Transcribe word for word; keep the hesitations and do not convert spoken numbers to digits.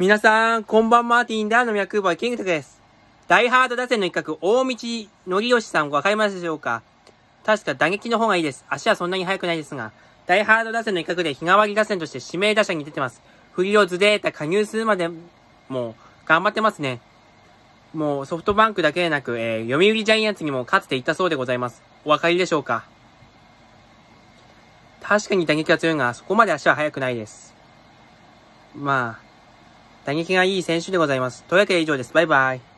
皆さん、こんばんマーティンダーの脈ボーイキングテクです。ダイハード打線の一角、大道則義さんわかりますでしょうか？確か打撃の方がいいです。足はそんなに速くないですが、ダイハード打線の一角で日替わり打線として指名打者に出てます。フリオズデータ加入数までもう頑張ってますね。もうソフトバンクだけでなく、えー、読売ジャイアンツにもかつていたそうでございます。お分かりでしょうか？確かに打撃は強いが、そこまで足は速くないです。まあ、打撃がいい選手でございます。というわけで以上です。バイバイ。